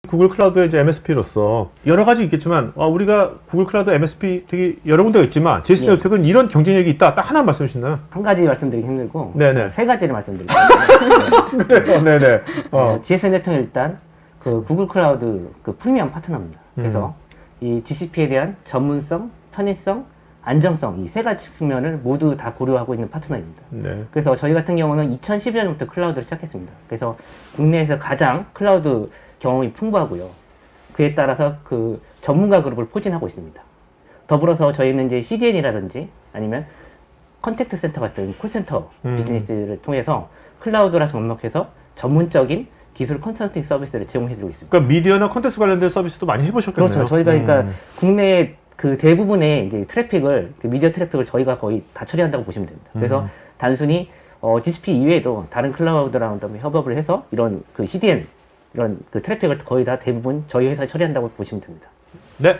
구글 클라우드의 이제 MSP로서 여러 가지 있겠지만 우리가 구글 클라우드 MSP 되게 여러 군데가 있지만 GS 네트워크는 이런 경쟁력이 있다. 딱 하나 말씀해 주시나요? 한 가지 말씀드리기 힘들고 네네. 세 가지를 말씀드릴게요. 그래요. 네네. GS 네트워크는 일단 그 구글 클라우드 그 프리미엄 파트너입니다. 그래서 이 GCP에 대한 전문성, 편의성, 안정성 이 세 가지 측면을 모두 다 고려하고 있는 파트너입니다. 네. 그래서 저희 같은 경우는 2012년부터 클라우드를 시작했습니다. 그래서 국내에서 가장 클라우드 경험이 풍부하고요. 그에 따라서 그 전문가 그룹을 포진하고 있습니다. 더불어서 저희는 이제 CDN이라든지 아니면 컨택트 센터 같은 콜센터 비즈니스를 통해서 클라우드라 접목해서 전문적인 기술 컨설팅 서비스를 제공해드리고 있습니다. 그러니까 미디어나 콘텐츠 관련된 서비스도 많이 해보셨겠네요. 그렇죠. 저희가 그러니까 국내 그 대부분의 이제 트래픽을 그 미디어 트래픽을 저희가 거의 다 처리한다고 보시면 됩니다. 그래서 단순히 GCP 이외에도 다른 클라우드랑 협업을 해서 이런 그 CDN 이런 그 트래픽을 거의 다 대부분 저희 회사에 처리한다고 보시면 됩니다. 네.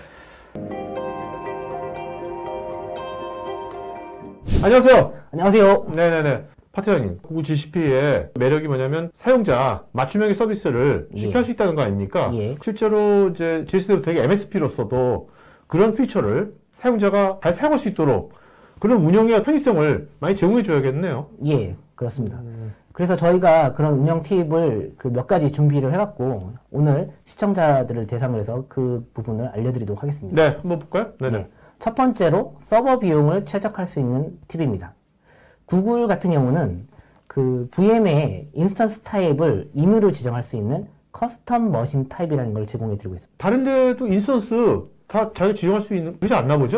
안녕하세요. 안녕하세요. 네네네. 파트장님, 구글 GCP의 매력이 뭐냐면 사용자 맞춤형의 서비스를 쉽게 할 수 있다는 거 아닙니까? 실제로 이제 GS 네트워크의 MSP로서도 그런 피처를 사용자가 잘 사용할 수 있도록 그런 운영의 편의성을 많이 제공해 줘야겠네요. 예, 그렇습니다. 그래서 저희가 그런 운영 팁을 그 몇 가지 준비를 해갖고 오늘 시청자들을 대상으로 해서 그 부분을 알려드리도록 하겠습니다. 네, 한번 볼까요? 네네. 네. 첫 번째로 서버 비용을 최적화할 수 있는 팁입니다. 구글 같은 경우는 그 VM의 인스턴스 타입을 임의로 지정할 수 있는 커스텀 머신 타입이라는 걸 제공해 드리고 있습니다. 다른 데도 인스턴스 다 자기가 지정할 수 있는 그렇지 않나 보죠?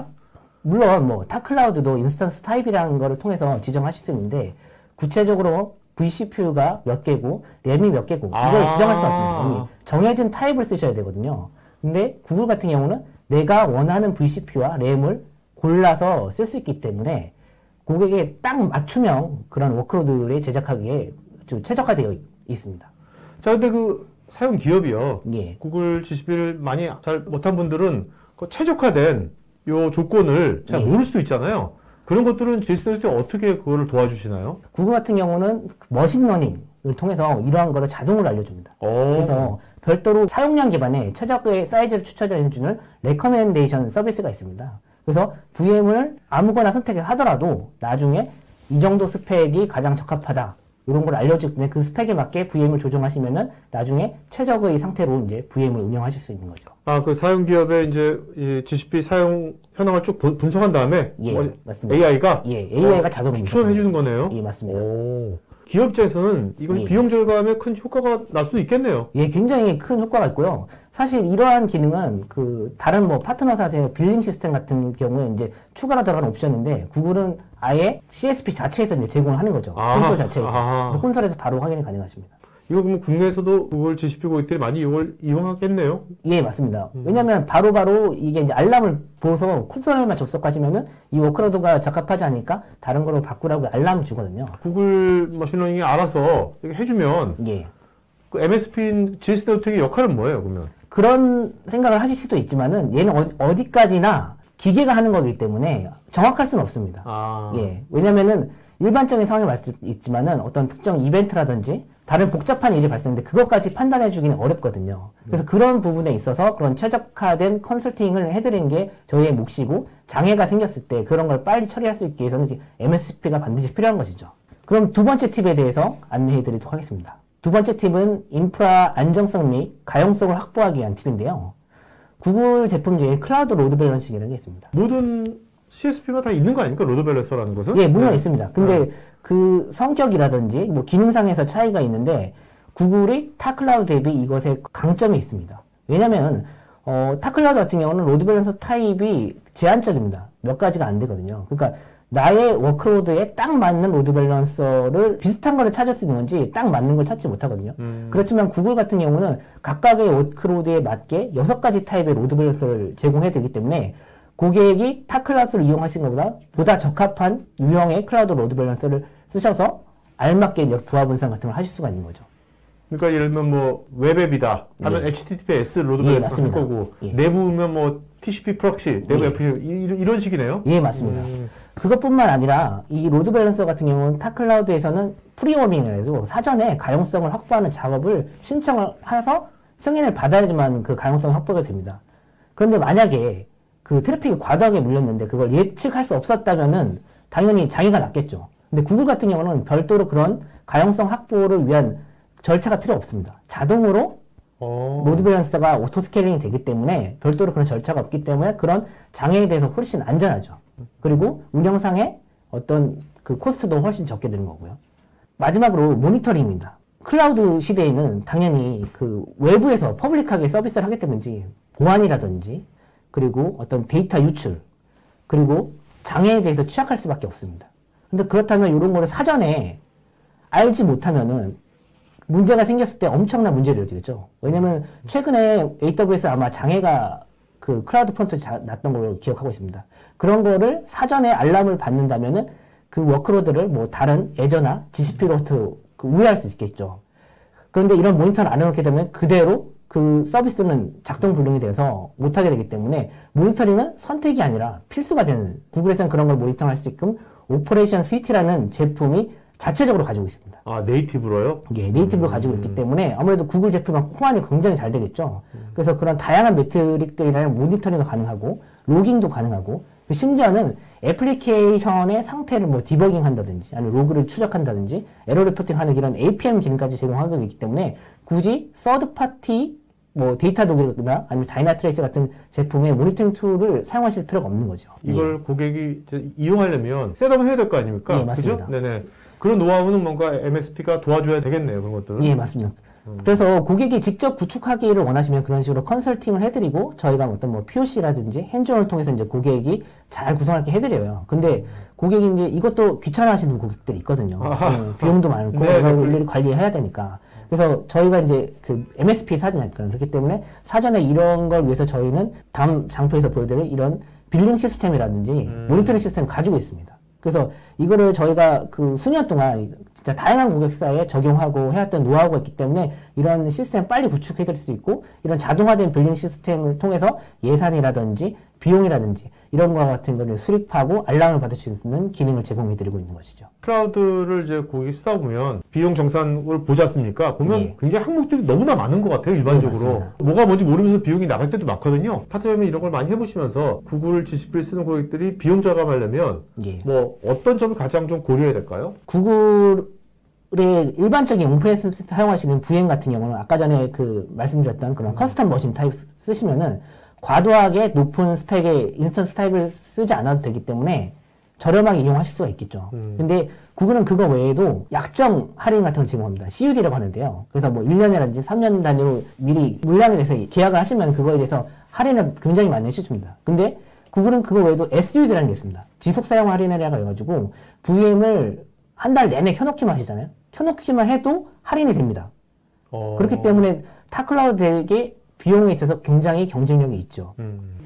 물론 뭐 타클라우드도 인스턴스 타입이라는 거를 통해서 지정하실 수 있는데 구체적으로 vCPU가 몇 개고 램이 몇 개고 이걸 지정할 수 없습니다. 정해진 타입을 쓰셔야 되거든요. 근데 구글 같은 경우는 내가 원하는 vCPU와 램을 골라서 쓸 수 있기 때문에 고객에 딱 맞춤형 그런 워크로드를 제작하기에 좀 최적화되어 있습니다. 자, 근데 그 사용 기업이요. 예. 구글 GCP를 많이 잘 못한 분들은 그 최적화된 요 조건을 잘 모를 수도 있잖아요. 그런 것들은 GS 네트워크 어떻게 그거를 도와주시나요? 구글 같은 경우는 머신러닝을 통해서 이러한 거를 자동으로 알려줍니다. 그래서 별도로 사용량 기반의 최적의 사이즈를 추천해주는 레커멘데이션 서비스가 있습니다. 그래서 VM을 아무거나 선택해서 하더라도 나중에 이 정도 스펙이 가장 적합하다. 이런 걸 알려줄 때 그 스펙에 맞게 VM을 조정하시면은 나중에 최적의 상태로 이제 VM을 운영하실 수 있는 거죠. 그 사용 기업의 이제 이 GCP 사용 현황을 쭉 분석한 다음에 맞습니다. AI가 AI가 자동으로 추천해 주는 거네요. 예, 맞습니다. 기업 입장에서는 이건 비용 절감에 큰 효과가 날 수도 있겠네요. 예, 굉장히 큰 효과가 있고요. 사실 이러한 기능은 그 다른 뭐 파트너사의 빌링 시스템 같은 경우에 이제 추가로 들어가는 옵션인데 구글은 아예 CSP 자체에서 이제 제공을 하는 거죠. 콘솔 자체에서. 그래서 콘솔에서 바로 확인이 가능하십니다. 이거 그러면 국내에서도 구글 GCP 고객들이 많이 이용하겠네요? 예, 맞습니다. 왜냐면 바로바로 이게 이제 알람을 보고서 콘솔에만 접속하시면은 이 워크로드가 적합하지 않으니까 다른 거로 바꾸라고 알람을 주거든요. 구글 머신러닝이 알아서 해주면 그 MSP인 GS 네트워크의 역할은 뭐예요, 그러면? 그런 생각을 하실 수도 있지만은 얘는 어디까지나 기계가 하는 거기 때문에 정확할 수는 없습니다. 예, 왜냐면은 일반적인 상황이 있지만은 어떤 특정 이벤트라든지 다른 복잡한 일이 발생했는데 그것까지 판단해 주기는 어렵거든요. 그래서 그런 부분에 있어서 그런 최적화된 컨설팅을 해드리는 게 저희의 몫이고 장애가 생겼을 때 그런 걸 빨리 처리할 수 있기 위해서는 MSP가 반드시 필요한 것이죠. 그럼 두 번째 팁에 대해서 안내해 드리도록 하겠습니다. 두 번째 팁은 인프라 안정성 및 가용성을 확보하기 위한 팁인데요. 구글 제품 중에 클라우드 로드 밸런싱이라는 게 있습니다. 모든 CSP가 다 있는 거 아닙니까? 로드 밸런서라는 것은? 예, 물론 있습니다. 근데 그 성격이라든지 뭐 기능상에서 차이가 있는데 구글의 타클라우드 대비 이것에 강점이 있습니다. 왜냐면 타클라우드 같은 경우는 로드 밸런서 타입이 제한적입니다. 몇 가지가 안 되거든요. 그러니까 나의 워크로드에 딱 맞는 로드 밸런서를 비슷한 거를 찾을 수 있는 건지 딱 맞는 걸 찾지 못하거든요. 그렇지만 구글 같은 경우는 각각의 워크로드에 맞게 6가지 타입의 로드 밸런서를 제공해 드리기 때문에 고객이 타클라우드를 이용하시는 것보다 보다 적합한 유형의 클라우드 로드 밸런서를 쓰셔서 알맞게 부하 분산 같은 걸 하실 수가 있는 거죠. 그러니까 예를 들면 뭐 웹앱이다 하면 HTTPS 로드 밸런서 쓸 거고 내부면 뭐 TCP 프록시, 내부 FTP 이런 식이네요. 예, 맞습니다. 그것뿐만 아니라 이 로드 밸런서 같은 경우는 타클라우드에서는 프리워밍을 해서 사전에 가용성을 확보하는 작업을 신청을 해서 승인을 받아야지만 그 가용성이 확보가 됩니다. 그런데 만약에 그 트래픽이 과도하게 물렸는데 그걸 예측할 수 없었다면은 당연히 장애가 났겠죠. 근데 구글 같은 경우는 별도로 그런 가용성 확보를 위한 절차가 필요 없습니다. 자동으로 로드 밸런서가 오토 스케일링이 되기 때문에 별도로 그런 절차가 없기 때문에 그런 장애에 대해서 훨씬 안전하죠. 그리고 운영상의 어떤 그 코스트도 훨씬 적게 되는 거고요. 마지막으로 모니터링입니다. 클라우드 시대에는 당연히 그 외부에서 퍼블릭하게 서비스를 하기 때문인지 보안이라든지 그리고 어떤 데이터 유출 그리고 장애에 대해서 취약할 수밖에 없습니다. 근데 그렇다면 이런 거를 사전에 알지 못하면은 문제가 생겼을 때 엄청난 문제를 일으키겠죠. 왜냐면 최근에 AWS 아마 장애가 그 클라우드 프론트에 났던 걸로 기억하고 있습니다. 그런 거를 사전에 알람을 받는다면은 그 워크로드를 뭐 다른 애저나 GCP로부터 우회할 수 있겠죠. 그런데 이런 모니터를 안 해놓게 되면 그대로 그 서비스는 작동 불능이 돼서 못하게 되기 때문에 모니터링은 선택이 아니라 필수가 되는, 구글에서는 그런 걸 모니터링할 수 있게끔 오퍼레이션 스위트라는 제품이 자체적으로 가지고 있습니다. 아, 네이티브로요? 예, 네이티브로 가지고 있기 때문에 아무래도 구글 제품은 호환이 굉장히 잘 되겠죠. 그래서 그런 다양한 매트릭들이랑 모니터링도 가능하고 로깅도 가능하고 심지어는 애플리케이션의 상태를 뭐 디버깅 한다든지 아니면 로그를 추적한다든지 에러 리포팅 하는 이런 APM 기능까지 제공하고 있기 때문에 굳이 서드 파티 뭐 데이터 도구나 아니면 다이나트레이스 같은 제품의 모니터링 툴을 사용하실 필요가 없는 거죠. 이걸 고객이 이제 이용하려면 셋업을 해야 될 거 아닙니까? 예, 맞습니다. 그죠? 네네. 그런 노하우는 뭔가 MSP가 도와줘야 되겠네요, 그런 것들은. 예, 맞습니다. 그래서 고객이 직접 구축하기를 원하시면 그런 식으로 컨설팅을 해드리고 저희가 어떤 뭐 POC라든지 핸즈온을 통해서 이제 고객이 잘 구성할 게 해드려요. 근데 고객이 이제 이것도 귀찮아하시는 고객들이 있거든요. 비용도 많고 네, 이걸 일일이 관리해야 되니까. 그래서 저희가 이제 그 MSP 사진이니까 그렇기 때문에 사전에 이런 걸 위해서 저희는 다음 장표에서 보여드릴 이런 빌링 시스템이라든지 모니터링 시스템을 가지고 있습니다. 그래서 이거를 저희가 그 수년 동안 진짜 다양한 고객사에 적용하고 해왔던 노하우가 있기 때문에 이런 시스템을 빨리 구축해드릴 수 있고 이런 자동화된 빌링 시스템을 통해서 예산이라든지 비용이라든지 이런 거와 같은 거를 수립하고 알람을 받을 수 있는 기능을 제공해드리고 있는 것이죠. 클라우드를 이제 고객이 쓰다 보면 비용 정산을 보지 않습니까? 보면 예. 굉장히 항목들이 너무나 많은 것 같아요, 일반적으로. 네, 뭐가 뭔지 모르면서 비용이 나갈 때도 많거든요. 타점이 이런 걸 많이 해보시면서 구글 GCP를 쓰는 고객들이 비용 절감하려면 예. 뭐 어떤 점을 가장 좀 고려해야 될까요? 구글의 일반적인 온프레스 사용하시는 VM 같은 경우는 아까 전에 그 말씀드렸던 그런 커스텀 머신 타입 쓰시면은 과도하게 높은 스펙의 인스턴스 타입을 쓰지 않아도 되기 때문에 저렴하게 이용하실 수가 있겠죠. 근데 구글은 그거 외에도 약정 할인 같은 걸 제공합니다. CUD라고 하는데요. 그래서 뭐 1년이라든지 3년 단위로 미리 물량에 대해서 계약을 하시면 그거에 대해서 할인을 굉장히 많이 해줍니다. 근데 구글은 그거 외에도 SUD라는 게 있습니다. 지속 사용 할인이라고 해가지고 VM을 한 달 내내 켜놓기만 하시잖아요. 켜놓기만 해도 할인이 됩니다. 그렇기 때문에 타클라우드에게 비용에 있어서 굉장히 경쟁력이 있죠.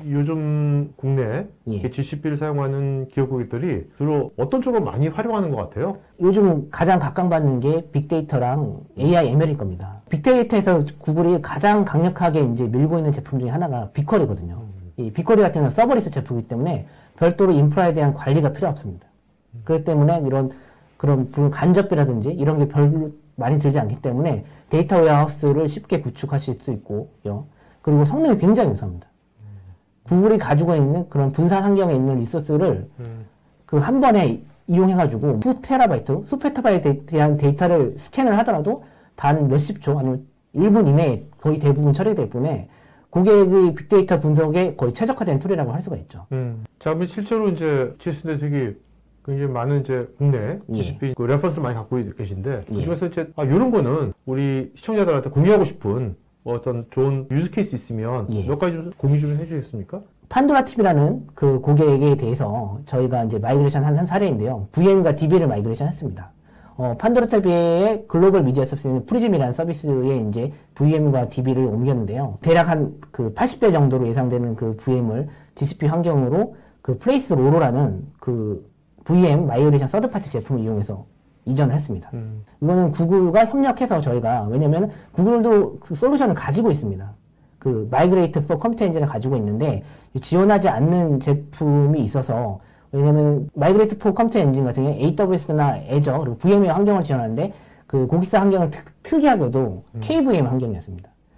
요즘 국내 예. GCP를 사용하는 기업 고객들이 주로 어떤 쪽으로 많이 활용하는 것 같아요? 요즘 가장 각광받는 게 빅데이터랑 AI ML일 겁니다. 빅데이터에서 구글이 가장 강력하게 이제 밀고 있는 제품 중에 하나가 빅쿼리거든요. 이 빅쿼리 같은 경우는 서버리스 제품이기 때문에 별도로 인프라에 대한 관리가 필요 없습니다. 그렇기 때문에 그런 간접비라든지 이런 게 별로 많이 들지 않기 때문에 데이터 웨어하우스를 쉽게 구축하실 수 있고요. 그리고 성능이 굉장히 우수합니다. 구글이 가지고 있는 그런 분산 환경에 있는 리소스를 그 한 번에 이용해가지고 수 페타바이트에 대한 데이터를 스캔을 하더라도 단 몇십 초 아니면 1분 이내에 거의 대부분 처리되기 때문에 고객의 빅데이터 분석에 거의 최적화된 툴이라고 할 수가 있죠. 자, 그러면 실제로 이제 GCP 되게 굉장히 많은 이제 국내 GCP 그 레퍼런스를 많이 갖고 계신데 그 중에서 이제 이런 거는 우리 시청자들한테 공유하고 싶은 어떤 좋은 유즈 케이스 있으면 몇 가지 좀 공유 좀 해주시겠습니까? 판도라 TV라는 그 고객에 대해서 저희가 이제 마이그레이션 한 사례인데요. VM과 DB를 마이그레이션 했습니다. 판도라 TV의 글로벌 미디어 서비스인 프리즘이라는 서비스에 이제 VM과 DB를 옮겼는데요. 대략 한 그 80대 정도로 예상되는 그 VM을 GCP 환경으로 그 플레이스 로로라는 그 VM 마이그레이션 서드파티 제품을 이용해서 이전을 했습니다. 이거는 구글과 협력해서 저희가, 왜냐면 구글도 그 솔루션을 가지고 있습니다. 그 마이그레이트 포 컴퓨터 엔진을 가지고 있는데 지원하지 않는 제품이 있어서, 왜냐면 마이그레이트 포 컴퓨터 엔진 같은 경우에 AWS나 애저 그리고 VM의 환경을 지원하는데 그 고객사 환경을 특이하게도 KVM 환경이었습니다.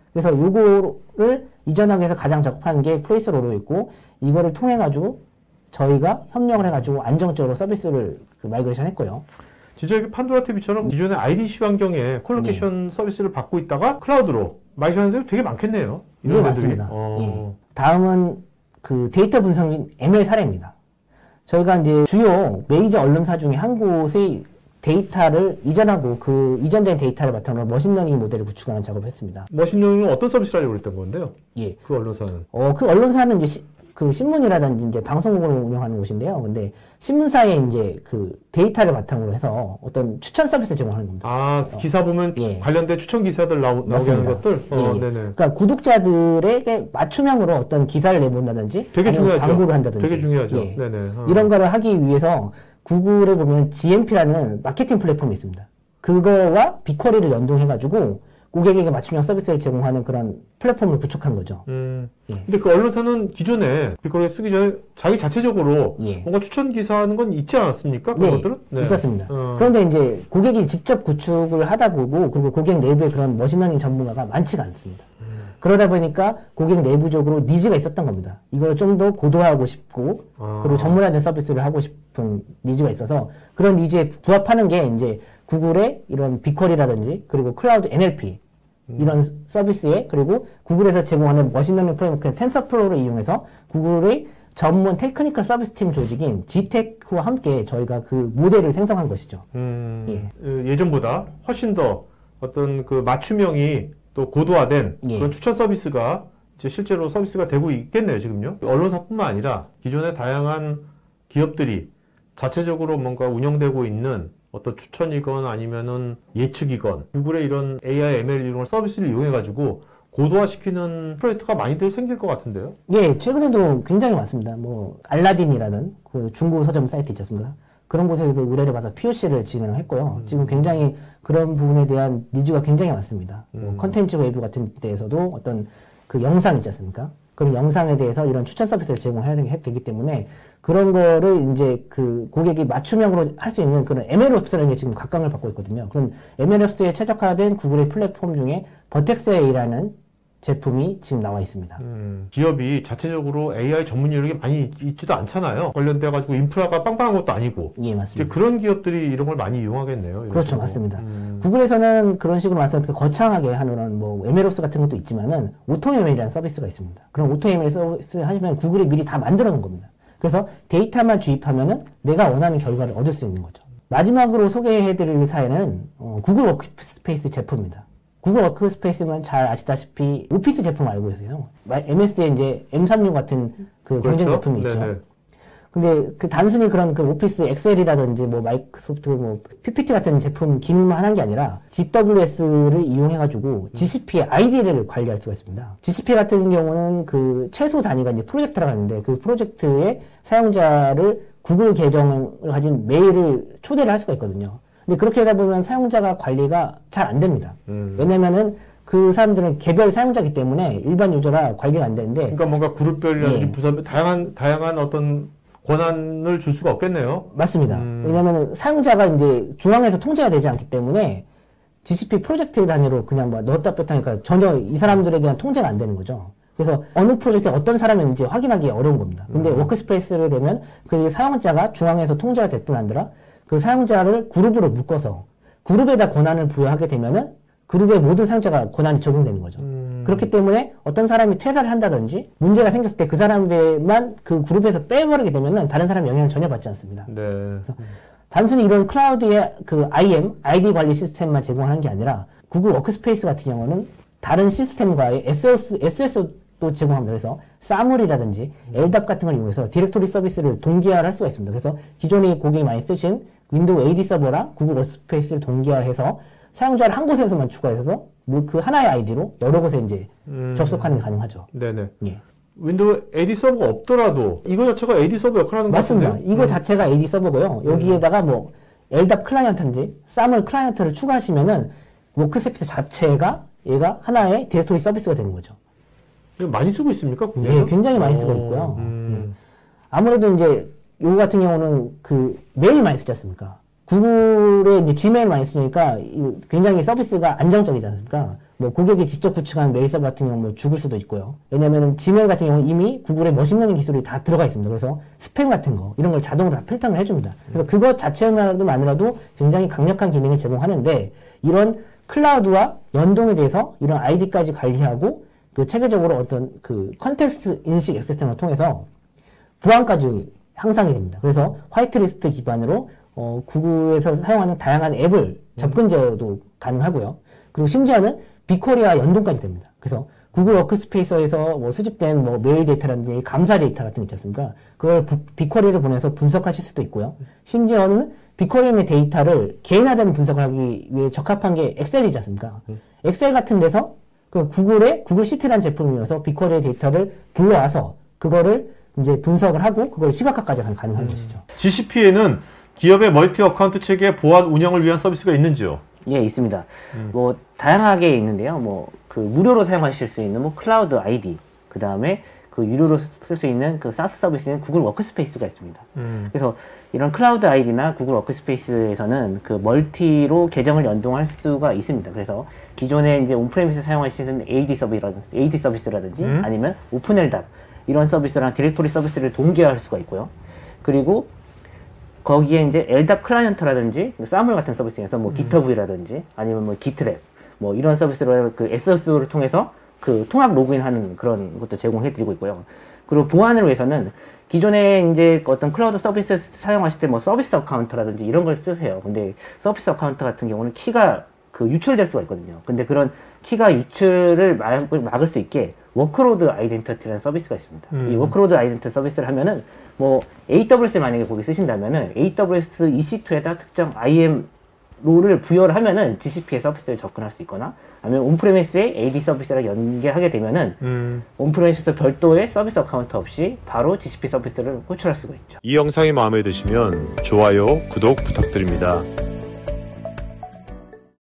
그래서 요거를 이전하기 위해서 가장 적합한 게 플레이스로로 있고, 이거를 통해 가지고 저희가 협력을 해가지고 안정적으로 서비스를 마이그레이션 했고요. 진짜 이게 판도라 TV처럼 기존의 IDC 환경에 콜로케이션 서비스를 받고 있다가 클라우드로 마이그레이션 하는 데도 되게 많겠네요. 네, 맞습니다. 예. 다음은 그 데이터 분석인 ML 사례입니다. 저희가 이제 주요 메이저 언론사 중에 한 곳의 데이터를 이전하고 그 이전된 데이터를 바탕으로 머신러닝 모델을 구축하는 작업을 했습니다. 머신러닝은 어떤 서비스를 하려고 그랬던 건데요? 예. 그 언론사는? 그 언론사는 이제 그 신문이라든지 이제 방송국을 운영하는 곳인데요. 근데 신문사에 이제 그 데이터를 바탕으로 해서 어떤 추천 서비스를 제공하는 겁니다. 아, 기사 보면 예. 관련된 추천 기사들 나오게 하는 것들? 예. 네네. 그러니까 구독자들에게 맞춤형으로 어떤 기사를 내본다든지 되게 중요하죠. 광고를 한다든지 되게 중요하죠. 예. 네네. 이런 거를 하기 위해서 구글에 보면 GMP라는 마케팅 플랫폼이 있습니다. 그거와 빅쿼리를 연동해가지고 고객에게 맞춤형 서비스를 제공하는 그런 플랫폼을 구축한 거죠. 예. 근데 그 언론사는 기존에 빅쿼리 쓰기 전에 자기 자체적으로 예. 뭔가 추천 기사하는 건 있지 않았습니까? 그런 것들은? 네. 있었습니다. 그런데 이제 고객이 직접 구축을 하다 보고 그리고 고객 내부에 그런 머신러닝 전문가가 많지가 않습니다. 그러다 보니까 고객 내부적으로 니즈가 있었던 겁니다. 이걸 좀 더 고도화하고 싶고 그리고 전문화된 서비스를 하고 싶은 니즈가 있어서 그런 니즈에 부합하는 게 이제 구글의 이런 빅쿼리라든지 그리고 클라우드 NLP 이런 서비스에 그리고 구글에서 제공하는 머신러닝 프레임워크 텐서플로우를 이용해서 구글의 전문 테크니컬 서비스 팀 조직인 Gtech와 함께 저희가 그 모델을 생성한 것이죠. 예전보다 훨씬 더 어떤 그 맞춤형이 또 고도화된 그런 추천 서비스가 이제 실제로 서비스가 되고 있겠네요, 지금요. 언론사뿐만 아니라 기존의 다양한 기업들이 자체적으로 뭔가 운영되고 있는 어떤 추천이건 아니면은 예측이건 구글의 이런 AI, ML 이런 서비스를 이용해가지고 고도화시키는 프로젝트가 많이들 생길 것 같은데요. 예, 최근에도 굉장히 많습니다. 뭐 알라딘이라는 그 중고 서점 사이트 있지 않습니까? 그런 곳에서도 의뢰를 받아 POC를 진행을 했고요. 지금 굉장히 그런 부분에 대한 니즈가 굉장히 많습니다. 뭐 컨텐츠 웨이브 같은 데에서도 어떤 그 영상 있지 않습니까? 그런 영상에 대해서 이런 추천 서비스를 제공해야 되기 때문에 그런 거를 이제 그 고객이 맞춤형으로 할 수 있는 그런 MLOps라는 게 지금 각광을 받고 있거든요. 그런 MLOps에 최적화된 구글의 플랫폼 중에 버텍스 A라는 제품이 지금 나와 있습니다. 기업이 자체적으로 AI 전문 인력이 많이 있지도 않잖아요. 관련돼가지고 인프라가 빵빵한 것도 아니고. 예, 맞습니다. 이제 그런 기업들이 이런 걸 많이 이용하겠네요. 그렇죠, 맞습니다. 구글에서는 그런 식으로 말씀드린 거창하게 하는 뭐 MLOps 같은 것도 있지만은 오토ML이라는 서비스가 있습니다. 그럼 오토ML 서비스 하시면 구글이 미리 다 만들어 놓은 겁니다. 그래서 데이터만 주입하면은 내가 원하는 결과를 얻을 수 있는 거죠. 마지막으로 소개해드릴 사례는 구글 워크스페이스 제품입니다. 구글 워크스페이스는 잘 아시다시피 오피스 제품 알고 계세요. MS에 이제 M36 같은 그 경쟁 그렇죠? 제품이 있죠. 네네. 근데 그 단순히 그런 그 오피스 엑셀이라든지 뭐 마이크로소프트 뭐 PPT 같은 제품 기능만 하는 게 아니라 GWS를 이용해가지고 GCP의 아이디를 관리할 수가 있습니다. GCP 같은 경우는 그 최소 단위가 이제 프로젝트라고 하는데 그 프로젝트의 사용자를 구글 계정을 가진 메일을 초대를 할 수가 있거든요. 근데 그렇게 하다 보면 사용자가 관리가 잘 안 됩니다. 왜냐면은 그 사람들은 개별 사용자이기 때문에 일반 유저가 관리가 안 되는데. 그러니까 뭔가 그룹별이라든지 부서별 다양한 어떤 권한을 줄 수가 없겠네요. 맞습니다. 왜냐면 사용자가 이제 중앙에서 통제가 되지 않기 때문에 GCP 프로젝트 단위로 그냥 뭐 넣었다 뺐다 하니까 전혀 이 사람들에 대한 통제가 안 되는 거죠. 그래서 어느 프로젝트에 어떤 사람인지 확인하기 어려운 겁니다. 근데 워크스페이스를 되면 그 사용자가 중앙에서 통제가 될 뿐 아니라 그 사용자를 그룹으로 묶어서 그룹에다 권한을 부여하게 되면은 그룹의 모든 사용자가 권한이 적용되는 거죠. 그렇기 때문에 어떤 사람이 퇴사를 한다든지 문제가 생겼을 때 그 사람들만 그 그룹에서 빼버리게 되면은 다른 사람 영향을 전혀 받지 않습니다. 네. 그래서 단순히 이런 클라우드의 그 아이디 관리 시스템만 제공하는 게 아니라 구글 워크스페이스 같은 경우는 다른 시스템과의 SS도 제공합니다. 그래서 사물이라든지 LDAP 같은 걸 이용해서 디렉토리 서비스를 동기화할 수가 있습니다. 그래서 기존에 고객이 많이 쓰신 윈도우 AD 서버랑 구글 워크스페이스를 동기화해서 사용자를 한 곳에서만 추가해서 뭐 그 하나의 아이디로 여러 곳에 이제 접속하는 게 가능하죠. 네네. 예. 윈도우 AD 서버가 없더라도 이거 자체가 AD 서버 역할을 하는 것 맞습니다. 같은데요? 이거 자체가 AD 서버고요. 여기에다가 뭐 LDAP 클라이언트인지 SAML 클라이언트를 추가하시면은 워크스페이스 자체가 얘가 하나의 디렉토리 서비스가 되는 거죠. 이거 많이 쓰고 있습니까? 국내에서? 예, 굉장히 많이 쓰고 있고요. 예. 아무래도 이제 요거 같은 경우는 그 메일 많이 쓰지 않습니까? 구글에 이제 지메일 많이 쓰니까 굉장히 서비스가 안정적이지 않습니까? 뭐 고객이 직접 구축한 메일 서버 같은 경우는 뭐 죽을 수도 있고요. 왜냐면은 지메일 같은 경우는 이미 구글의 머신러닝 기술이 다 들어가 있습니다. 그래서 스팸 같은 거 이런 걸 자동으로 다 필터를 해줍니다. 그래서 그것 자체만으로도 굉장히 강력한 기능을 제공하는데 이런 클라우드와 연동에 대해서 이런 아이디까지 관리하고 그 체계적으로 어떤 그 컨텍스트 인식 시스템을 통해서 보안까지 향상이 됩니다. 그래서 화이트리스트 기반으로 구글에서 사용하는 다양한 앱을 접근 제어도 가능하고요. 그리고 심지어는 빅쿼리와 연동까지 됩니다. 그래서 구글 워크스페이스에서 뭐 수집된 뭐 메일 데이터라든지 감사 데이터 같은 거 있지 않습니까? 그걸 빅쿼리를 보내서 분석하실 수도 있고요. 심지어는 빅쿼리에 있는 데이터를 개인화되는 분석을 하기 위해 적합한 게 엑셀이지 않습니까? 엑셀 같은 데서 그 구글 시트라는 제품을 이용해서 빅쿼리의 데이터를 불러와서 그거를 이제 분석을 하고 그걸 시각화까지 가능한 것이죠. GCP에는 기업의 멀티 어카운트 체계 보안 운영을 위한 서비스가 있는지요? 예, 있습니다. 뭐 다양하게 있는데요. 뭐 그 무료로 사용하실 수 있는 뭐 클라우드 아이디, 그 다음에 그 유료로 쓸 수 있는 그 사스 서비스인 구글 워크스페이스가 있습니다. 그래서 이런 클라우드 아이디나 구글 워크스페이스에서는 그 멀티로 계정을 연동할 수가 있습니다. 그래서 기존에 이제 온프레미스 사용하시는 AD 서비스라든지 아니면 오픈LDAP 이런 서비스랑 디렉토리 서비스를 동기화할 수가 있고요. 그리고 거기에 이제 LDAP 클라이언트라든지 사물 같은 서비스에서 뭐 GitHub이라든지 아니면 뭐 GitLab 뭐 이런 서비스를 그 SSO를 통해서 그 통합 로그인하는 그런 것도 제공해드리고 있고요. 그리고 보안을 위해서는 기존에 이제 어떤 클라우드 서비스 사용하실 때 뭐 서비스 어카운트라든지 이런 걸 쓰세요. 근데 서비스 어카운트 같은 경우는 키가 그 유출될 수가 있거든요. 근데 그런 키가 유출을 막을 수 있게 워크로드 아이덴티티라는 서비스가 있습니다. 이 워크로드 아이덴티티 서비스를 하면은 뭐 AWS 만약에 거기 쓰신다면은 AWS EC2에다 특정 IAM 롤을 부여를 하면은 GCP의 서비스를 접근할 수 있거나 아니면 온프레미스의 AD 서비스랑 연계하게 되면은 온프레미스 별도의 서비스 어카운트 없이 바로 GCP 서비스를 호출할 수가 있죠. 이 영상이 마음에 드시면 좋아요, 구독 부탁드립니다.